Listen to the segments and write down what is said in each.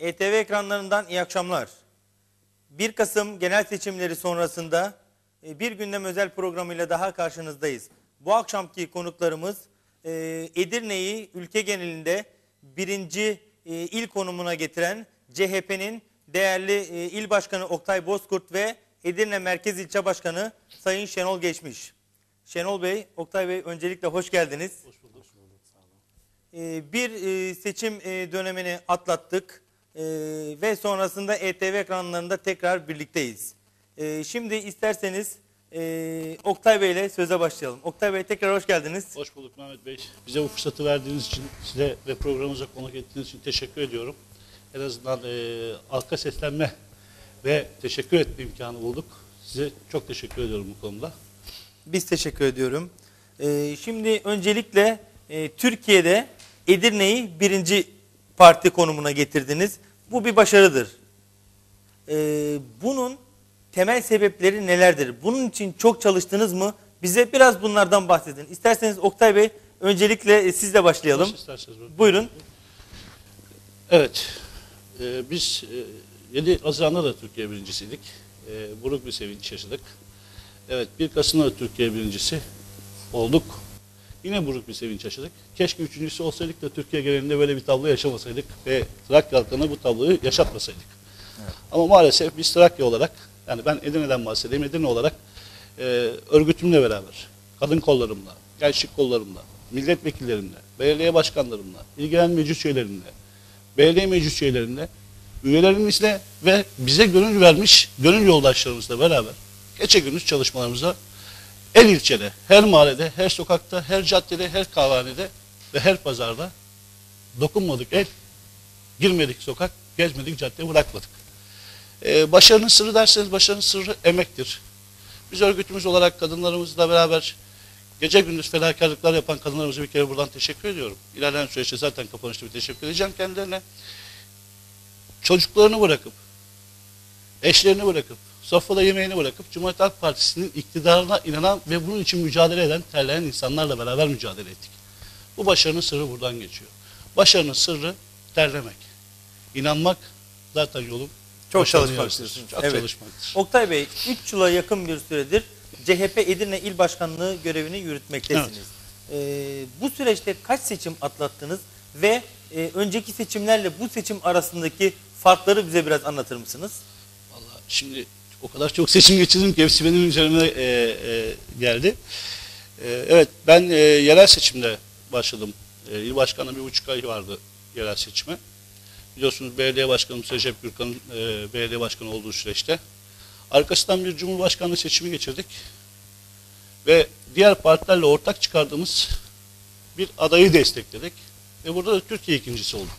ETV ekranlarından iyi akşamlar. 1 Kasım genel seçimleri sonrasında bir gündem özel programıyla daha karşınızdayız. Bu akşamki konuklarımız Edirne'yi ülke genelinde birinci il konumuna getiren CHP'nin değerli il başkanı Oktay Bozkurt ve Edirne Merkez İlçe Başkanı Sayın Şenol Geçmiş. Şenol Bey, Oktay Bey öncelikle hoş geldiniz. Hoş bulduk. Sağ olun. Bir seçim dönemini atlattık ve sonrasında ETV ekranlarında tekrar birlikteyiz. Şimdi isterseniz Oktay Bey ile söze başlayalım. Oktay Bey tekrar hoş geldiniz. Hoş bulduk Mehmet Bey. Bize bu fırsatı verdiğiniz için, size ve programımıza konuk ettiğiniz için teşekkür ediyorum. En azından halka seslenme ve teşekkür etme imkanı bulduk. Size çok teşekkür ediyorum bu konuda. Biz teşekkür ediyorum. Şimdi öncelikle Türkiye'de Edirne'yi birinci parti konumuna getirdiniz. Bu bir başarıdır. Bunun temel sebepleri nelerdir? Bunun için çok çalıştınız mı? Bize biraz bunlardan bahsedin. İsterseniz Oktay Bey öncelikle sizle başlayalım. Buyurun. Evet. Biz 7 Haziran'da da Türkiye birincisiydik. Buruk bir sevinç yaşadık. Evet, 1 Kasım'da da Türkiye birincisi olduk. Yine buruk bir sevinç yaşadık. Keşke üçüncüsü olsaydık da Türkiye genelinde böyle bir tablo yaşamasaydık ve Trakya halkına bu tabloyu yaşatmasaydık. Evet. Ama maalesef biz Trakya olarak, yani ben Edirne'den bahsedeyim, Edirne olarak örgütümle beraber, kadın kollarımla, gençlik kollarımla, milletvekillerimle, belediye başkanlarımla, ilgilenen meclis üyelerimle, belediye meclis üyelerimle, üyelerimizle ve bize gönül vermiş gönül yoldaşlarımızla beraber gece gündüz çalışmalarımıza her ilçede, her mahallede, her sokakta, her caddede, her kahvehanede ve her pazarda dokunmadık el, girmedik sokak, gezmedik cadde, bırakmadık. Başarının sırrı derseniz başarının sırrı emektir. Biz örgütümüz olarak kadınlarımızla beraber gece gündüz fedakarlıklar yapan kadınlarımıza bir kere buradan teşekkür ediyorum. İlerleyen süreçte zaten kapanışta bir teşekkür edeceğim kendilerine. Çocuklarını bırakıp, eşlerini bırakıp, sofrada yemeğini bırakıp Cumhuriyet Halk Partisi'nin iktidarına inanan ve bunun için mücadele eden, terleyen insanlarla beraber mücadele ettik. Bu başarının sırrı buradan geçiyor. Başarının sırrı terlemek, inanmak, zaten yolun çok çalışmaktır. Evet. Çalışmaktır. Oktay Bey, 3 yıla yakın bir süredir CHP Edirne İl Başkanlığı görevini yürütmektesiniz. Evet. Bu süreçte kaç seçim atlattınız ve önceki seçimlerle bu seçim arasındaki farkları bize biraz anlatır mısınız? Vallahi şimdi o kadar çok seçim geçirdim ki hepsi benim üzerime geldi. Evet, ben yerel seçimde başladım. İl başkanlığı 1,5 ay vardı yerel seçime. Biliyorsunuz belediye başkanımız Recep Gürkan'ın belediye başkanı olduğu süreçte. Arkasından bir cumhurbaşkanlığı seçimi geçirdik. Ve diğer partilerle ortak çıkardığımız bir adayı destekledik. Ve burada da Türkiye ikincisi olduk.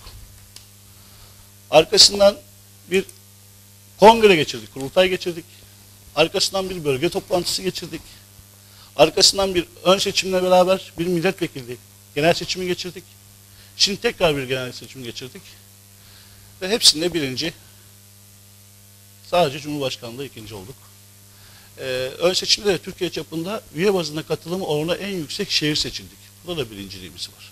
Arkasından bir kongre geçirdik, kurultay geçirdik. Arkasından bir bölge toplantısı geçirdik. Arkasından bir ön seçimle beraber bir milletvekili genel seçimi geçirdik. Şimdi tekrar bir genel seçim geçirdik. Ve hepsinde birinci. Sadece Cumhurbaşkanlığı ikinci olduk. Ön seçimde de Türkiye çapında üye bazında katılımı oranı en yüksek şehir seçildik. Burada da birinciliğimiz var.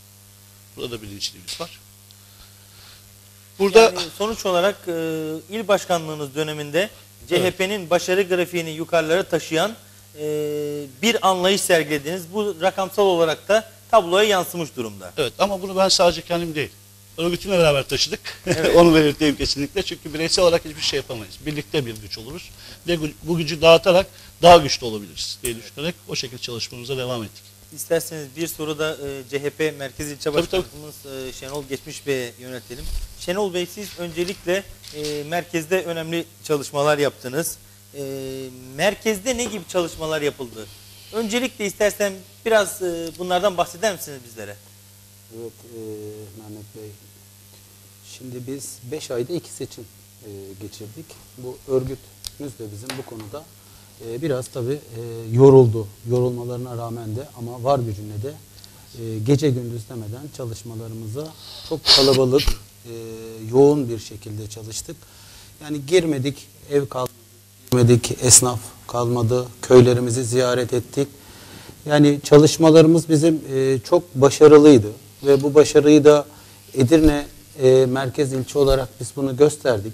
Burada yani sonuç olarak il başkanlığınız döneminde CHP'nin başarı grafiğini yukarılara taşıyan bir anlayış sergilediniz. Bu rakamsal olarak da tabloya yansımış durumda. Evet, ama bunu ben sadece kendim değil, örgütümle beraber taşıdık. Evet. Onu belirteyim kesinlikle. Çünkü bireysel olarak hiçbir şey yapamayız. Birlikte bir güç oluruz. Ve bu gücü dağıtarak daha güçlü olabiliriz diye düşünerek o şekilde çalışmamıza devam ettik. İsterseniz bir soru da CHP Merkez İlçe Başkanımız Şenol Geçmiş Bey'e yöneltelim. Şenol Bey, siz öncelikle merkezde önemli çalışmalar yaptınız. Merkezde ne gibi çalışmalar yapıldı? Öncelikle istersen biraz bunlardan bahseder misiniz bizlere? Evet Mehmet Bey. Şimdi biz 5 ayda 2 seçim geçirdik. Bu örgütümüz de bizim bu konuda biraz tabii yoruldu. Yorulmalarına rağmen de ama var gücüne de gece gündüz demeden çalışmalarımıza çok kalabalık, yoğun bir şekilde çalıştık. Yani girmedik, ev kalmadı, girmedik, esnaf kalmadı, köylerimizi ziyaret ettik. Yani çalışmalarımız bizim çok başarılıydı ve bu başarıyı da Edirne merkez ilçe olarak biz bunu gösterdik.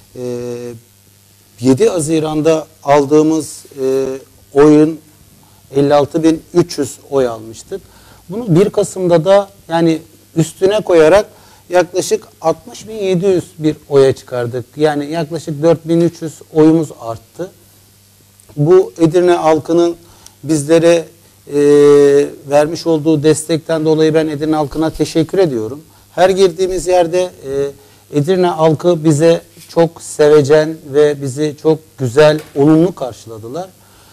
7 Haziran'da aldığımız oyun 56.300 oy almıştık. Bunu 1 Kasım'da da yani üstüne koyarak yaklaşık 60.700 bir oya çıkardık. Yani yaklaşık 4.300 oyumuz arttı. Bu Edirne halkının bizlere vermiş olduğu destekten dolayı ben Edirne halkına teşekkür ediyorum. Her girdiğimiz yerde Edirne halkı bize çok sevecen ve bizi çok güzel, olumlu karşıladılar.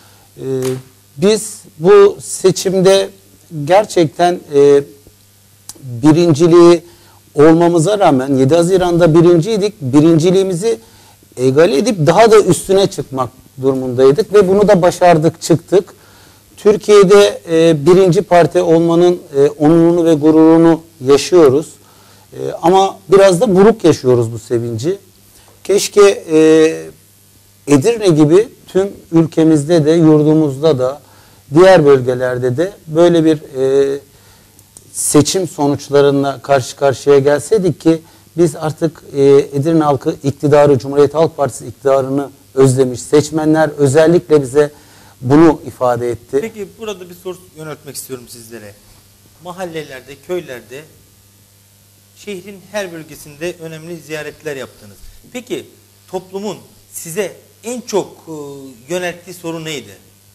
Biz bu seçimde gerçekten birinciliği olmamıza rağmen 7 Haziran'da birinciydik. Birinciliğimizi egale edip daha da üstüne çıkmak durumundaydık ve bunu da başardık, çıktık. Türkiye'de birinci parti olmanın onurunu ve gururunu yaşıyoruz. Ama biraz da buruk yaşıyoruz bu sevinci. Keşke Edirne gibi tüm ülkemizde de, yurdumuzda da, diğer bölgelerde de böyle bir seçim sonuçlarına karşı karşıya gelseydik ki biz artık Edirne halkı iktidarı, Cumhuriyet Halk Partisi iktidarını özlemiş. Seçmenler özellikle bize bunu ifade etti. Peki burada bir soru yöneltmek istiyorum sizlere. Mahallelerde, köylerde, şehrin her bölgesinde önemli ziyaretler yaptınız. Peki toplumun size en çok yönelttiği soru neydi?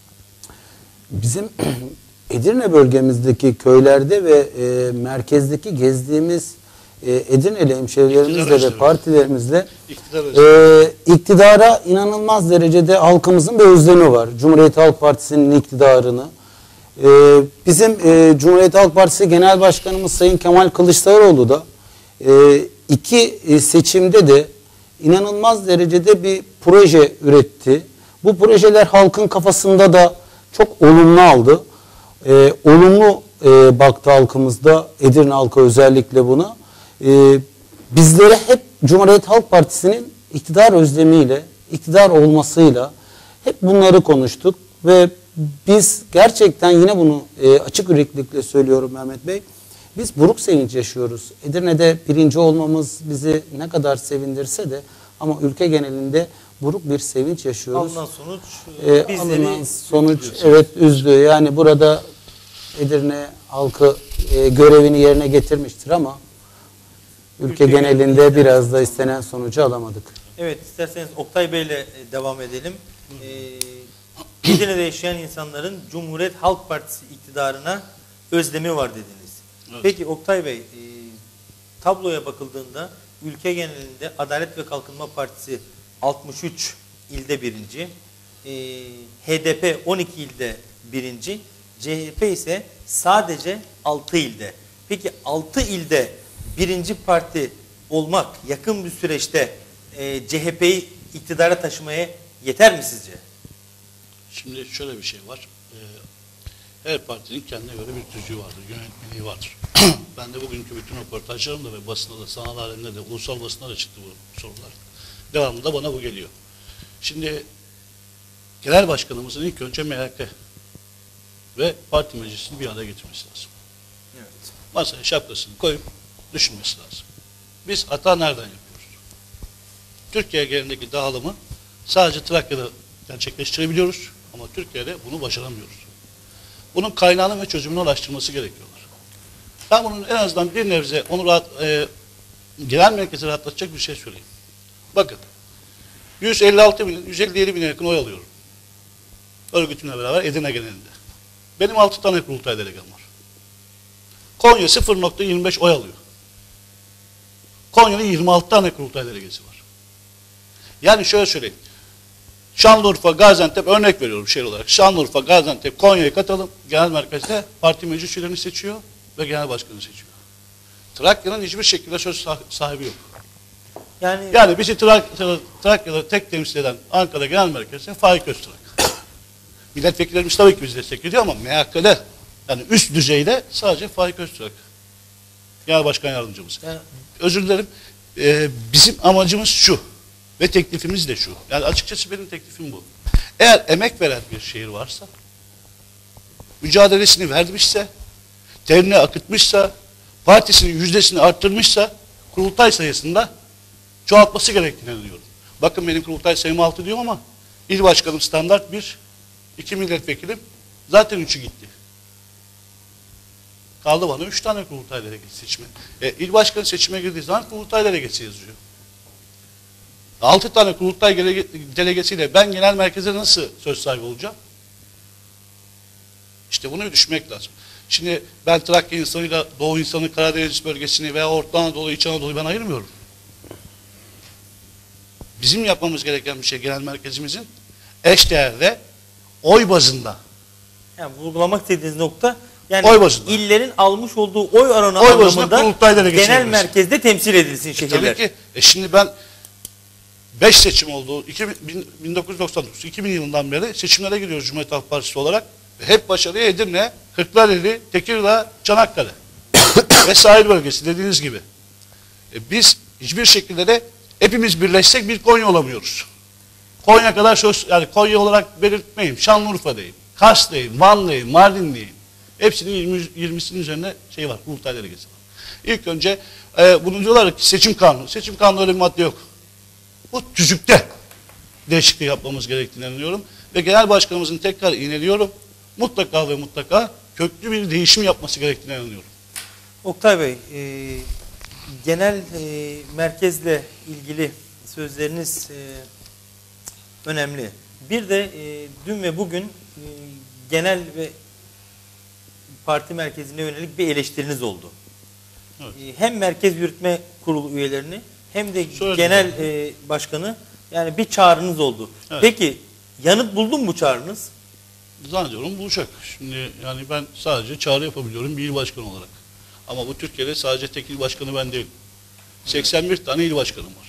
Bizim Edirne bölgemizdeki köylerde ve merkezdeki gezdiğimiz Edirne'li hemşehrilerimizle ve partilerimizle iktidara inanılmaz derecede halkımızın bir özlemi var. Cumhuriyet Halk Partisi'nin iktidarını. Bizim Cumhuriyet Halk Partisi Genel Başkanımız Sayın Kemal Kılıçdaroğlu da iki seçimde de inanılmaz derecede bir proje üretti. Bu projeler halkın kafasında da çok olumlu aldı. Olumlu baktı halkımızda, Edirne halkı özellikle buna. Bizlere hep Cumhuriyet Halk Partisi'nin iktidar özlemiyle, iktidar olmasıyla hep bunları konuştuk ve biz gerçekten yine bunu açık yüreklilikle söylüyorum Mehmet Bey. Biz buruk sevinç yaşıyoruz. Edirne'de birinci olmamız bizi ne kadar sevindirse de ama ülke genelinde buruk bir sevinç yaşıyoruz. Alınan sonuç Alınan sonuç evet üzdü. Yani burada Edirne halkı görevini yerine getirmiştir ama ülke genelinde biraz da istenen sonucu alamadık. Evet, isterseniz Oktay Bey ile devam edelim. Edirne'de yaşayan insanların Cumhuriyet Halk Partisi iktidarına özlemi var dediniz. Evet. Peki Oktay Bey, tabloya bakıldığında ülke genelinde Adalet ve Kalkınma Partisi 63 ilde birinci, HDP 12 ilde birinci, CHP ise sadece 6 ilde. Peki 6 ilde birinci parti olmak yakın bir süreçte CHP'yi iktidara taşımaya yeter mi sizce? Şimdi şöyle bir şey var. Her partinin kendine göre bir tüzüğü vardır, yönetmeliği vardır. Ben de bugünkü bütün röportajlarımda ve basında da, sanal alemde de, ulusal basında da çıktı bu sorular. Devamında bana bu geliyor. Şimdi genel başkanımızın ilk önce MHK ve parti meclisini bir araya getirmesi lazım. Evet. Masaya şapkasını koyup düşünmesi lazım. Biz hata nereden yapıyoruz? Türkiye genelindeki dağılımı sadece Trakya'da gerçekleştirebiliyoruz ama Türkiye'de bunu başaramıyoruz. Bunun kaynağını ve çözümünü araştırması gerekiyorlar. Ben bunun en azından bir nebze onu genel merkezi rahatlatacak bir şey söyleyeyim. Bakın, 157 bine yakın oy alıyorum. Örgütümle beraber Edirne genelinde. Benim 6 tane kurultay delegam var. Konya 0.25 oy alıyor. Konya'nın 26 tane kurultay delegesi var. Yani şöyle söyleyeyim. Şanlıurfa, Gaziantep örnek veriyorum şehir olarak. Şanlıurfa, Gaziantep, Konya'yı katalım. Genel merkezde parti meclis üyelerini seçiyor ve genel başkanı seçiyor. Trakya'nın hiçbir şekilde söz sahibi yok. Yani bizi Trakya'da tek temsil eden Ankara Genel Merkez'de Faik Öztürk. Milletvekillerimiz tabii ki bizi destekliyor ama MHK'de yani üst düzeyde sadece Faik Öztürk. Genel Başkan Yardımcımız. Özür dilerim. Bizim amacımız şu ve teklifimiz de şu. Yani açıkçası benim teklifim bu. Eğer emek veren bir şehir varsa, mücadelesini vermişse, terini akıtmışsa, partisinin yüzdesini arttırmışsa kurultay sayısında çoğaltması gerektiğini inanıyorum. Bakın benim kurultay sayım 6 diyorum ama il başkanım standart 1, 2 milletvekilim zaten 3'ü gitti. Kaldı bana 3 tane kurultay delegesi seçimi. İl başkanı seçime girdiği zaman kurultay delegesi yazıyor. 6 tane kurultay delegesiyle ben genel merkeze nasıl söz sahibi olacağım? İşte bunu bir düşünmek lazım. Şimdi ben Trakya insanıyla Doğu insanı, Karadeniz bölgesini veya Orta Anadolu, İç Anadolu'yu ben ayırmıyorum. Bizim yapmamız gereken bir şey genel merkezimizin eşdeğerde oy bazında. Yani vurgulamak istediğiniz nokta yani Oy bazında. illerin almış olduğu oy oranı Oy bazında anlamında kurultaylara genel geçiyoruz. merkezde temsil edilsin şehirler. Tabii ki. Şimdi ben 5 seçim oldu. 1999, 2000 yılından beri seçimlere giriyoruz Cumhuriyet Halk Partisi olarak. Hep başarıya Edirne, Kırklareli, Tekirdağ, Çanakkale ve sahil bölgesi dediğiniz gibi. Biz hiçbir şekilde de hepimiz birleşsek bir Konya olamıyoruz. Konya kadar söz, yani Konya olarak belirtmeyeyim. Şanlıurfa'dayım, Kars'tayım, Van'dayım, Mardin'deyim. Hepsinin 20'sinin üzerinde şey var, kurultay delegesi var. İlk önce bunu diyorlar ki seçim kanunu. Seçim kanunu öyle bir madde yok. Bu tüzükte değişikliği yapmamız gerektiğini inanıyorum. Ve genel başkanımızın tekrar ineliyorum. Mutlaka ve mutlaka köklü bir değişim yapması gerektiğini inanıyorum. Oktay Bey, genel merkezle ilgili sözleriniz önemli. Bir de dün ve bugün genel ve parti merkezine yönelik bir eleştiriniz oldu. Evet. Hem Merkez Yürütme Kurulu üyelerini hem de Söyledim genel başkanı yani bir çağrınız oldu. Evet. Peki yanıt buldu mu bu çağrınız? Zannediyorum bulacak. Şimdi yani ben sadece çağrı yapabiliyorum bir il başkanı olarak. Ama bu Türkiye'de sadece tek il başkanı ben değilim. 81 tane il başkanım var.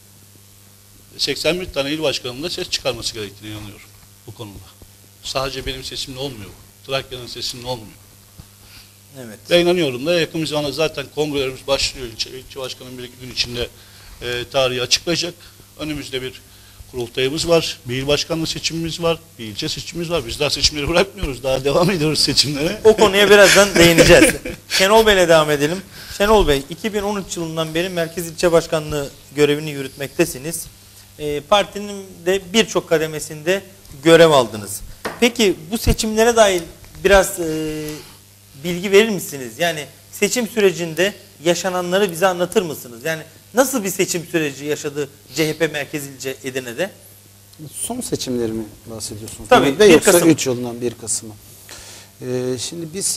81 tane il başkanının da ses çıkarması gerektiğine inanıyorum bu konuda. Sadece benim sesimle olmuyor. Trakya'nın sesimle olmuyor. Evet. Ve inanıyorum da yakın bir zamanda zaten kongrelerimiz başlıyor. İlçe başkanım bir iki gün içinde tarihi açıklayacak. Önümüzde bir kurultayımız var, bir il başkanlığı seçimimiz var, bir ilçe seçimimiz var. Biz daha seçimleri bırakmıyoruz, daha devam ediyoruz seçimlere. O konuya birazdan değineceğiz. Şenol Bey'le devam edelim. Şenol Bey, 2013 yılından beri Merkez İlçe Başkanlığı görevini yürütmektesiniz. Partinin de birçok kademesinde görev aldınız. Peki bu seçimlere dair biraz bilgi verir misiniz? Yani seçim sürecinde yaşananları bize anlatır mısınız? Yani nasıl bir seçim süreci yaşadı CHP Merkez İlçe Edirne'de? Son seçimleri mi bahsediyorsunuz? Tabii, Ve 1 yoksa Kasım. 3 yılından 1 Kasım'a. Şimdi biz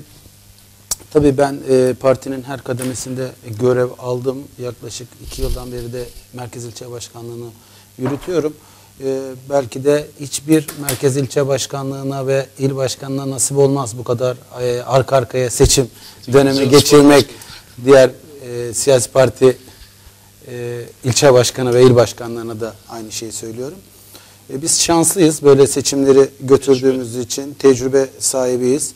tabii ben partinin her kademesinde görev aldım. Yaklaşık 2 yıldan beri de Merkez İlçe Başkanlığı'nı yürütüyorum. Belki de hiçbir Merkez İlçe Başkanlığı'na ve il başkanlığına nasip olmaz bu kadar arka arkaya seçim dönemi geçirmek. Diğer siyasi parti ilçe başkanı ve il başkanlarına da aynı şeyi söylüyorum. Biz şanslıyız böyle seçimleri götürdüğümüz için, tecrübe sahibiyiz.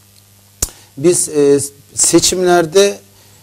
Biz seçimlerde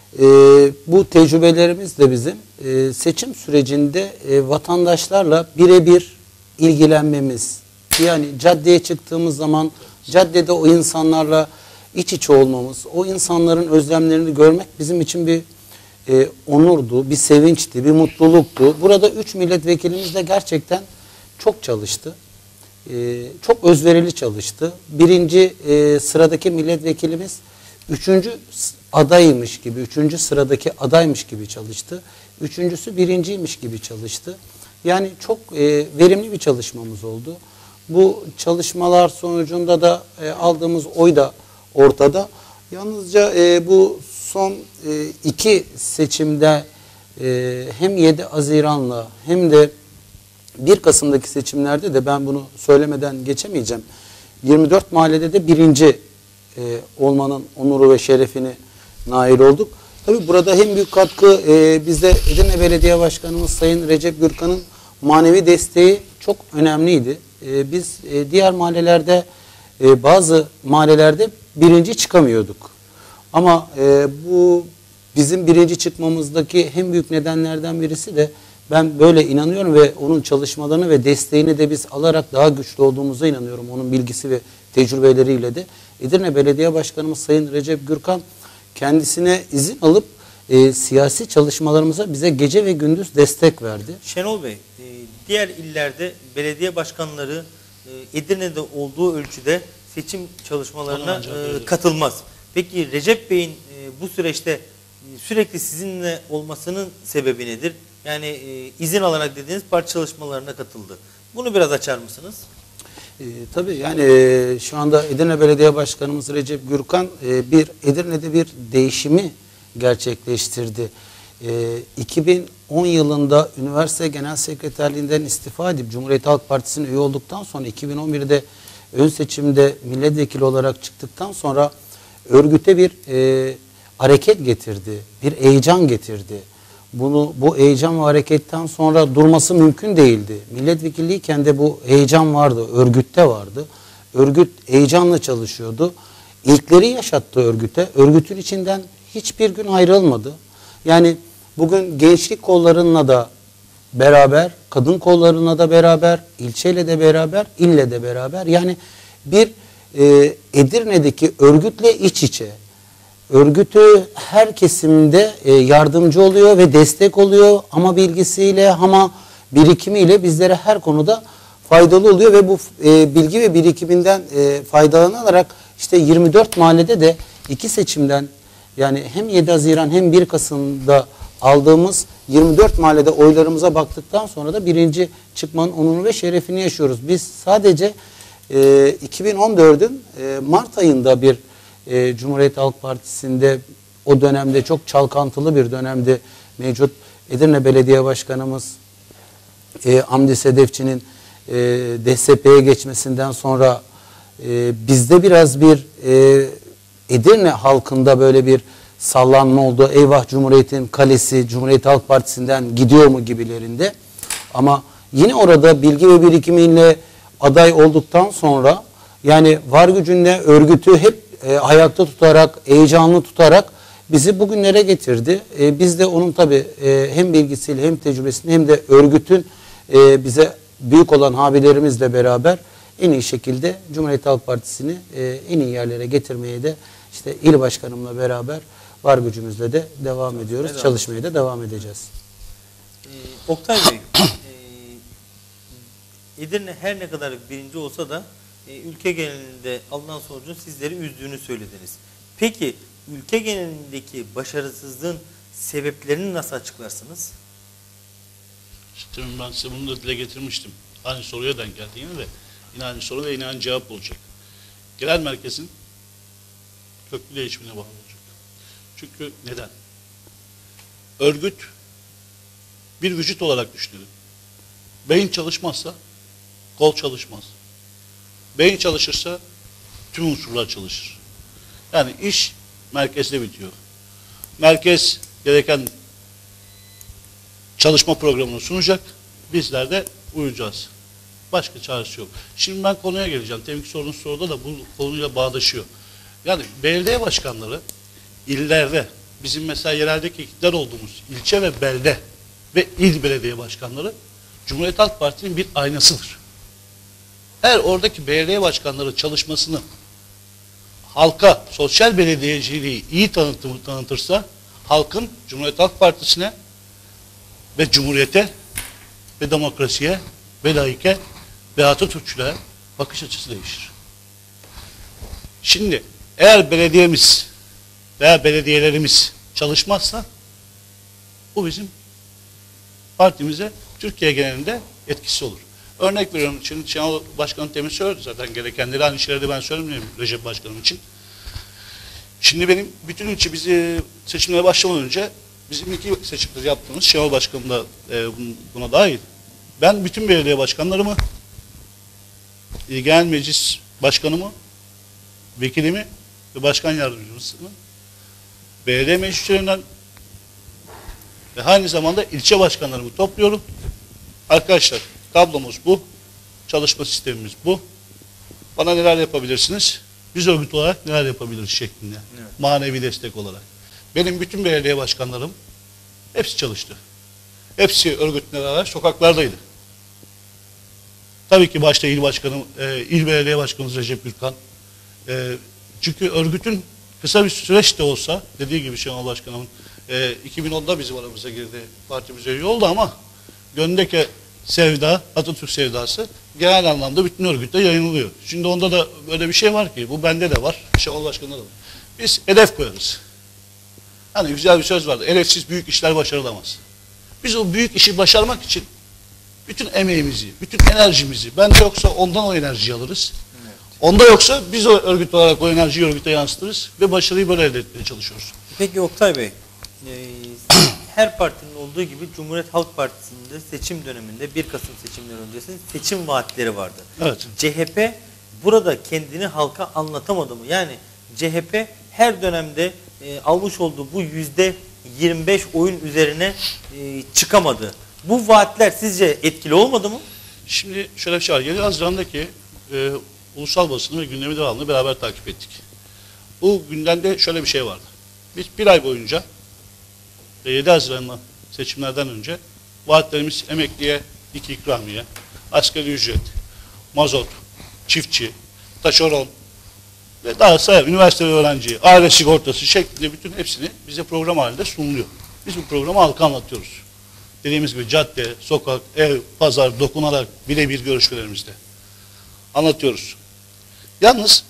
bu tecrübelerimiz de bizim seçim sürecinde vatandaşlarla birebir ilgilenmemiz, yani caddeye çıktığımız zaman caddede o insanlarla iç içe olmamız, o insanların özlemlerini görmek bizim için bir onurdu, bir sevinçti, bir mutluluktu. Burada 3 milletvekilimiz de gerçekten çok çalıştı. Çok özverili çalıştı. Birinci sıradaki milletvekilimiz 3. adaymış gibi, 3. sıradaki adaymış gibi çalıştı. Üçüncüsü birinciymiş gibi çalıştı. Yani çok verimli bir çalışmamız oldu. Bu çalışmalar sonucunda da aldığımız oy da ortada. Yalnızca bu son 2 seçimde hem 7 Haziran'la hem de 1 Kasım'daki seçimlerde de ben bunu söylemeden geçemeyeceğim. 24 mahallede de birinci olmanın onuru ve şerefini nail olduk. Tabii burada hem büyük katkı bizde Edirne Belediye Başkanımız Sayın Recep Gürkan'ın manevi desteği çok önemliydi. Biz diğer mahallelerde bazı mahallelerde birinci çıkamıyorduk. Ama bu bizim birinci çıkmamızdaki en büyük nedenlerden birisi de ben böyle inanıyorum ve onun çalışmalarını ve desteğini de biz alarak daha güçlü olduğumuza inanıyorum. Onun bilgisi ve tecrübeleriyle de. Edirne Belediye Başkanımız Sayın Recep Gürkan kendisine izin alıp siyasi çalışmalarımıza bize gece ve gündüz destek verdi. Şenol Bey, diğer illerde belediye başkanları Edirne'de olduğu ölçüde seçim çalışmalarına katılmaz. Peki Recep Bey'in bu süreçte sürekli sizinle olmasının sebebi nedir? Yani izin alarak dediğiniz parti çalışmalarına katıldı. Bunu biraz açar mısınız? Tabii yani şu anda Edirne Belediye Başkanımız Recep Gürkan Edirne'de bir değişimi gerçekleştirdi. 2010 yılında üniversite genel sekreterliğinden istifa edip Cumhuriyet Halk Partisi'ne üye olduktan sonra 2011'de ön seçimde milletvekili olarak çıktıktan sonra örgüte bir hareket getirdi, bir heyecan getirdi. Bu heyecan ve hareketten sonra durması mümkün değildi. Milletvekilliyken de bu heyecan vardı, örgütte vardı. Örgüt heyecanla çalışıyordu. İlkleri yaşattı örgüte. Örgütün içinden hiçbir gün ayrılmadı. Yani bugün gençlik kollarıyla da beraber, kadın kollarına da beraber, ilçeyle de beraber, ille de beraber. Yani bir Edirne'deki örgütle iç içe. Örgütü her kesimde yardımcı oluyor ve destek oluyor ama bilgisiyle ama birikimiyle bizlere her konuda faydalı oluyor ve bu bilgi ve birikiminden faydalanarak işte 24 mahallede de iki seçimden yani hem 7 Haziran hem 1 Kasım'da aldığımız 24 mahallede oylarımıza baktıktan sonra da birinci çıkmanın onurunu ve şerefini yaşıyoruz. Biz sadece 2014'ün Mart ayında bir Cumhuriyet Halk Partisi'nde o dönemde çok çalkantılı bir dönemde mevcut Edirne Belediye Başkanımız Hamdi Sedefçi'nin DSP'ye geçmesinden sonra bizde biraz bir Edirne halkında böyle bir sallanma oldu. Eyvah Cumhuriyet'in kalesi Cumhuriyet Halk Partisi'nden gidiyor mu gibilerinde. Ama yine orada bilgi ve birikimiyle aday olduktan sonra yani var gücünle örgütü hep ayakta tutarak, heyecanlı tutarak bizi bugünlere getirdi. Biz de onun tabii hem bilgisiyle hem tecrübesiyle hem de örgütün bize büyük olan abilerimizle beraber en iyi şekilde Cumhuriyet Halk Partisi'ni en iyi yerlere getirmeye de işte il başkanımla beraber var gücümüzle de devam ediyoruz. Çalışmaya da devam edeceğiz. Oktay Bey, Edirne her ne kadar birinci olsa da ülke genelinde alınan sonucun sizleri üzdüğünü söylediniz. Peki ülke genelindeki başarısızlığın sebeplerini nasıl açıklarsınız? İşte ben size bunu da dile getirmiştim. Aynı soruya denk geldi yine de. Yine aynı soru ve yine aynı cevap olacak. Genel merkezin köklü değişimine bağlı olacak. Çünkü neden? Örgüt bir vücut olarak düşünelim. Beyin çalışmazsa kol çalışmaz. Beyin çalışırsa tüm unsurlar çalışır. Yani iş merkezde bitiyor. Merkez gereken çalışma programını sunacak. Bizler de uyacağız. Başka çaresi yok. Şimdi ben konuya geleceğim. Teminki sorduğunuz soruda da bu konuyla bağdaşıyor. Yani belediye başkanları illerde bizim mesela yereldeki iktidar olduğumuz ilçe ve belde ve il belediye başkanları Cumhuriyet Halk Partisi'nin bir aynasıdır. Eğer oradaki belediye başkanları çalışmasını halka sosyal belediyeciliği iyi tanıtırsa halkın Cumhuriyet Halk Partisi'ne ve Cumhuriyete ve demokrasiye ve laike ve Atatürkçülüğe bakış açısı değişir. Şimdi eğer belediyemiz veya belediyelerimiz çalışmazsa bu bizim partimize Türkiye genelinde etkisi olur. Örnek veriyorum. Şimdi Şenol Başkanım temin söyledi zaten gerekenleri. Aynı şeyleri de ben söylemiyorum Recep Başkanım için. Şimdi benim bütün ilçe bizi seçimlere başlamadan önce bizim iki seçimleri yaptığımız Şenol Başkanım da buna dahil. Ben bütün belediye başkanlarımı, genel meclis başkanımı, vekilimi ve başkan yardımcısını belediye meclislerinden ve aynı zamanda ilçe başkanlarımı topluyorum. Arkadaşlar tablomuz bu. Çalışma sistemimiz bu. Bana neler yapabilirsiniz? Biz örgüt olarak neler yapabiliriz şeklinde. Evet. Manevi destek olarak. Benim bütün belediye başkanlarım hepsi çalıştı. Hepsi örgütle beraber sokaklardaydı. Tabii ki başta il başkanım, il belediye başkanımız Recep Gürkan. Çünkü örgütün kısa bir süreç de olsa, dediği gibi Şenol Başkanımın 2010'da bizim aramıza girdi, partimize üye oldu ama gönlündeki sevda, Atatürk sevdası genel anlamda bütün örgütte yayınlıyor. Şimdi onda da böyle bir şey var ki, bu bende de var, Şenol Başkan'da da var. Biz hedef koyarız. Hani güzel bir söz vardı, hedefsiz büyük işler başarılamaz. Biz o büyük işi başarmak için bütün emeğimizi, bütün enerjimizi, bende yoksa ondan o enerjiyi alırız. Evet. Onda yoksa biz o örgüt olarak o enerjiyi örgüte yansıtırız ve başarıyı böyle elde etmeye çalışıyoruz. Peki Oktay Bey, her partinin olduğu gibi Cumhuriyet Halk Partisi'nde seçim döneminde 1 Kasım seçimleri öncesi seçim vaatleri vardı. Evet. CHP burada kendini halka anlatamadı mı? Yani CHP her dönemde almış olduğu bu %25 oyun üzerine çıkamadı. Bu vaatler sizce etkili olmadı mı? Şimdi şöyle bir şey var. 7 Haziran'daki ulusal basını ve gündemi devamlı beraber takip ettik. Bu gündemde şöyle bir şey vardı. Biz bir ay boyunca 7 Haziran'dan seçimlerden önce vaatlerimiz emekliye 2 ikramiye, asgari ücret, mazot, çiftçi, taşeron ve daha sayalım üniversite öğrenci, aile sigortası şeklinde bütün hepsini bize program halinde sunuluyor. Biz bu programı halka anlatıyoruz. Dediğimiz gibi cadde, sokak, ev, pazar dokunarak birebir görüşmelerimizde anlatıyoruz. Yalnız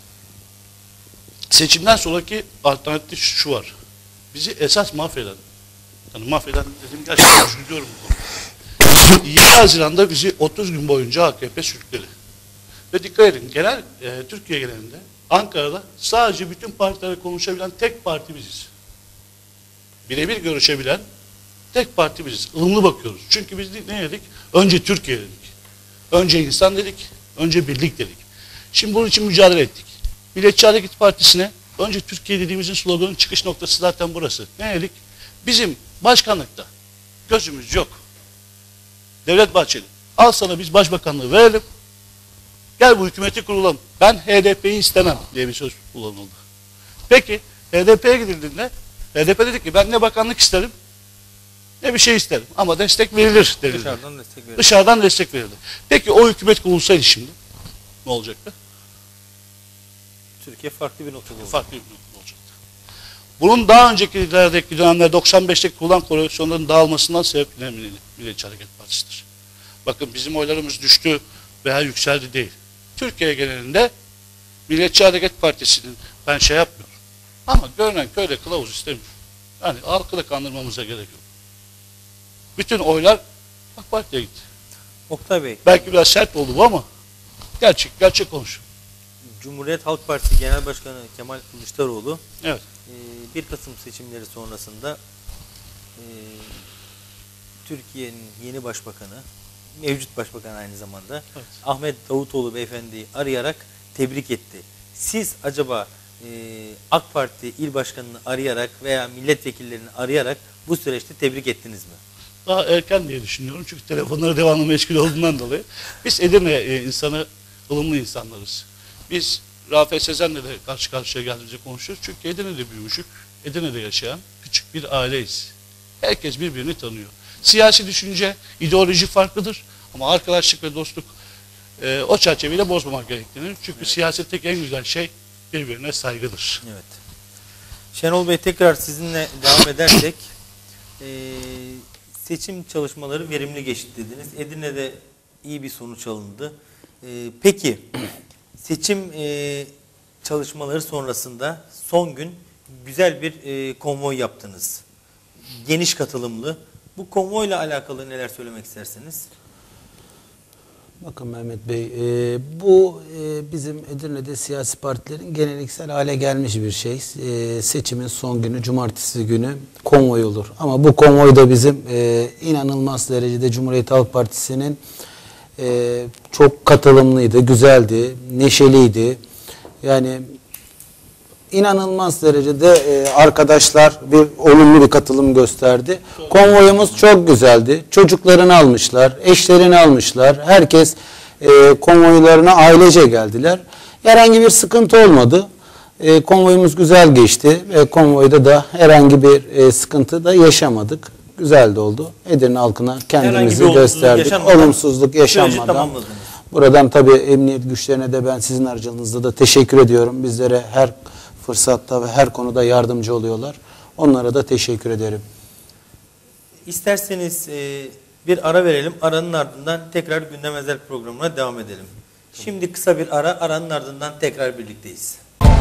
seçimden sonraki alternatif şu var. Bizi esas mahveden, yani mahveden dediğim gerçekten üzülüyorum bu konuda. 7 Haziran'da bizi 30 gün boyunca AKP sürükledi. Ve dikkat edin, Türkiye genelinde Ankara'da sadece bütün partilerle konuşabilen tek parti biziz. Birebir görüşebilen tek parti biziz. Ilımlı bakıyoruz. Çünkü biz ne dedik? Önce Türkiye dedik. Önce insan dedik. Önce birlik dedik. Şimdi bunun için mücadele ettik. Milliyetçi Hareket Partisi'ne önce Türkiye dediğimizin sloganın çıkış noktası zaten burası. Ne dedik? Bizim başkanlıkta gözümüz yok. Devlet Bahçeli, al sana biz başbakanlığı verelim. Gel bu hükümeti kuralım. Ben HDP'yi istemem diye bir söz kullanıldı. Peki HDP'ye gidildiğinde HDP dedi ki ben ne bakanlık isterim ne bir şey isterim ama destek verilir denildi. Dışarıdan destek verilir. Dışarıdan destek verildi. Peki o hükümet kurulsaydı şimdi ne olacaktı? Türkiye farklı bir noktada oldu. Farklı bir noktada olacaktı. Bunun daha önceki dönemlerde 95'teki kurulan koalisyonların dağılmasından sebep ne Milliyetçi Hareket Partisi'dir. Bakın bizim oylarımız düştü veya yükseldi değil. Türkiye genelinde Milliyetçi Hareket Partisi'nin ben şey yapmıyorum. Ama görünen köyde kılavuz istemiyor. Yani halkı da kandırmamıza gerek yok. Bütün oylar AK Parti'ye gitti. Oktay Bey, Belki biraz sert oldu bu ama gerçek konuşuyor. Cumhuriyet Halk Partisi Genel Başkanı Kemal Kılıçdaroğlu Evet. 1 Kasım seçimleri sonrasında Türkiye'nin yeni başbakanı, mevcut başbakan aynı zamanda Evet. Ahmet Davutoğlu beyefendiyi arayarak tebrik etti. Siz acaba AK Parti il başkanını arayarak veya milletvekillerini arayarak bu süreçte tebrik ettiniz mi? Daha erken diye düşünüyorum çünkü telefonları devamlı meşgul olduğundan dolayı. Biz Edirne insanı, ılımlı insanlarız. Biz Rafet Sezen'le de karşı karşıya geldiğimizde konuşuyoruz. Çünkü Edirne'de büyümüşük, Edirne'de yaşayan küçük bir aileyiz. Herkes birbirini tanıyor. Siyasi düşünce, ideoloji farklıdır ama arkadaşlık ve dostluk o çerçeveyle bozmamak gerektiğini. Çünkü evet. Siyasetteki en güzel şey birbirine saygıdır. Evet. Şenol Bey tekrar sizinle devam edersek seçim çalışmaları verimli geçti dediniz. Edirne'de iyi bir sonuç alındı. Peki seçim çalışmaları sonrasında son gün güzel bir konvoy yaptınız. Geniş katılımlı. Bu konvoyla alakalı neler söylemek istersiniz? Bakın Mehmet Bey, bu bizim Edirne'de siyasi partilerin geleneksel hale gelmiş bir şey. Seçimin son günü, cumartesi günü konvoy olur. Ama bu konvoy da bizim inanılmaz derecede Cumhuriyet Halk Partisi'nin çok katılımlıydı, güzeldi, neşeliydi. Yani inanılmaz derecede arkadaşlar olumlu bir katılım gösterdi. Konvoyumuz çok güzeldi. Çocuklarını almışlar, eşlerini almışlar. Herkes konvoylarına ailece geldiler. Herhangi bir sıkıntı olmadı. Konvoyumuz güzel geçti. Konvoyda da herhangi bir sıkıntı da yaşamadık. Güzel de oldu. Edirne halkına kendimizi gösterdik. Olumsuzluk yaşanmadan. Buradan tabii emniyet güçlerine de ben sizin aracılığınızda da teşekkür ediyorum. Bizlere her fırsatta ve her konuda yardımcı oluyorlar. Onlara da teşekkür ederim. İsterseniz bir ara verelim. Aranın ardından tekrar Gündem Özel programına devam edelim. Şimdi kısa bir ara, aranın ardından tekrar birlikteyiz.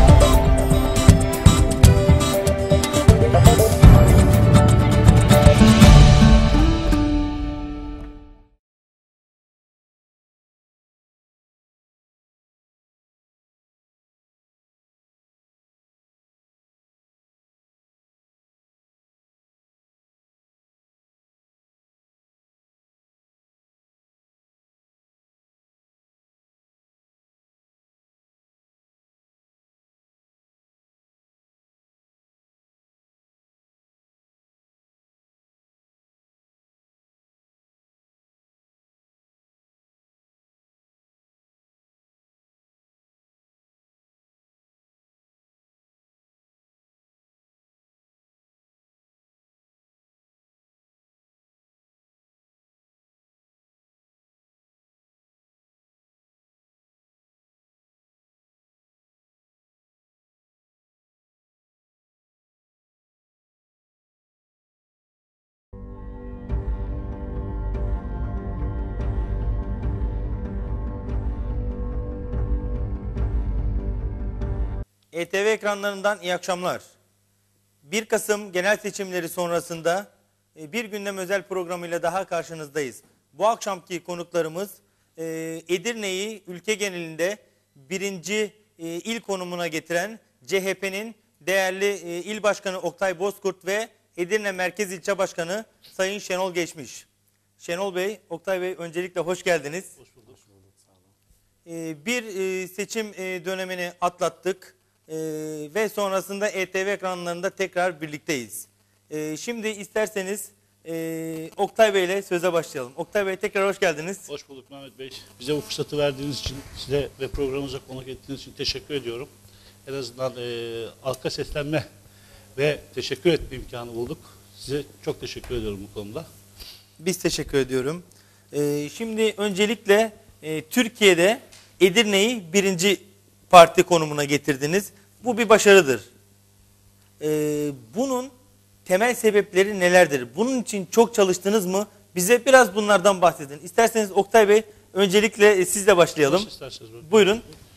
ETV ekranlarından iyi akşamlar. 1 Kasım genel seçimleri sonrasında bir gündem özel programıyla daha karşınızdayız. Bu akşamki konuklarımız Edirne'yi ülke genelinde birinci il konumuna getiren CHP'nin değerli il başkanı Oktay Bozkurt ve Edirne Merkez İlçe Başkanı Sayın Şenol Geçmiş. Şenol Bey, Oktay Bey öncelikle hoş geldiniz. Hoş bulduk. Sağ olun. Bir seçim dönemini atlattık. Ve sonrasında ETV ekranlarında tekrar birlikteyiz. Şimdi isterseniz Oktay Bey ile söze başlayalım. Oktay Bey tekrar hoş geldiniz. Hoş bulduk Mehmet Bey. Bize bu fırsatı verdiğiniz için, size ve programımıza konuk ettiğiniz için teşekkür ediyorum. En azından halka seslenme ve teşekkür etme imkanı bulduk. Size çok teşekkür ediyorum bu konuda. Biz teşekkür ediyorum. Şimdi öncelikle Türkiye'de Edirne'yi birinci parti konumuna getirdiniz. Bu bir başarıdır. Bunun temel sebepleri nelerdir? Bunun için çok çalıştınız mı? Bize biraz bunlardan bahsedin. İsterseniz Oktay Bey öncelikle sizle başlayalım. Buyurun.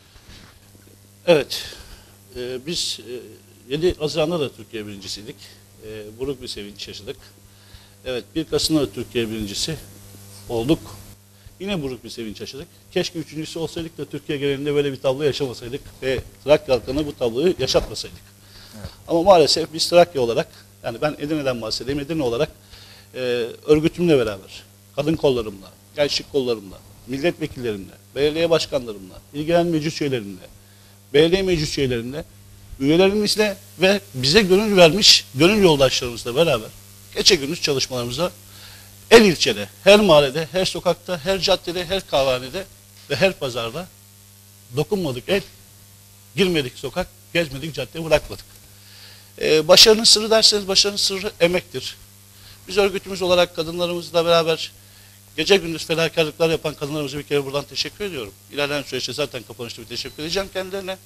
Evet. Biz 7 Haziran'da da Türkiye birincisiydik. Buruk bir sevinç yaşadık. Evet, 1 Kasım'da da Türkiye birincisi olduk. Yine buruk bir sevinç yaşadık. Keşke üçüncüsü olsaydık da Türkiye genelinde böyle bir tablo yaşamasaydık ve Trakya halkına bu tabloyu yaşatmasaydık. Evet. Ama maalesef biz Trakya olarak, yani ben Edirne'den bahsedeyim, Edirne olarak örgütümle beraber, kadın kollarımla, gençlik kollarımla, milletvekillerimle, belediye başkanlarımla, ilgilenen meclis üyelerimle, belediye meclis üyelerimle, üyelerimizle ve bize gönül vermiş gönül yoldaşlarımızla beraber gece gündüz çalışmalarımıza her ilçede, her mahallede, her sokakta, her caddede, her kahvehanede ve her pazarda dokunmadık el, girmedik sokak, gezmedik cadde, bırakmadık. Başarının sırrı derseniz başarının sırrı emektir. Biz örgütümüz olarak kadınlarımızla beraber gece gündüz fedakarlıklar yapan kadınlarımıza bir kere buradan teşekkür ediyorum. İlerleyen süreçte zaten kapanışta bir teşekkür edeceğim kendilerine.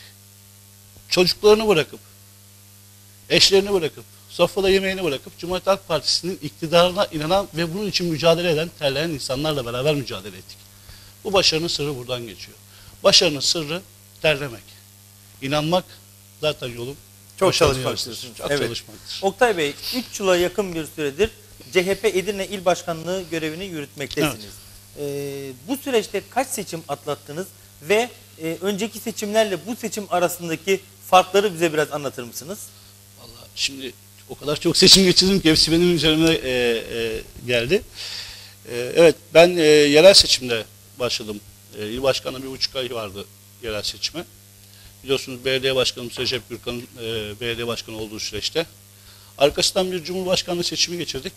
Çocuklarını bırakıp, eşlerini bırakıp, sofrada yemeğini bırakıp Cumhuriyet Halk Partisi'nin iktidarına inanan ve bunun için mücadele eden, terleyen insanlarla beraber mücadele ettik. Bu başarının sırrı buradan geçiyor. Başarının sırrı terlemek, inanmak, zaten yolun çok çalışmaktır. Çok çalışmaktır. Oktay Bey, 3 yıla yakın bir süredir CHP Edirne İl Başkanlığı görevini yürütmektesiniz. Evet. Bu süreçte kaç seçim atlattınız ve önceki seçimlerle bu seçim arasındaki farkları bize biraz anlatır mısınız? Vallahi şimdi o kadar çok seçim geçirdim ki hepsi benim üzerime geldi. Evet, ben yerel seçimde başladım. İl başkanlığı 1,5 ay vardı yerel seçime. Biliyorsunuz belediye başkanımız Recep Gürkan'ın belediye başkanı olduğu süreçte. Arkasından bir cumhurbaşkanlığı seçimi geçirdik.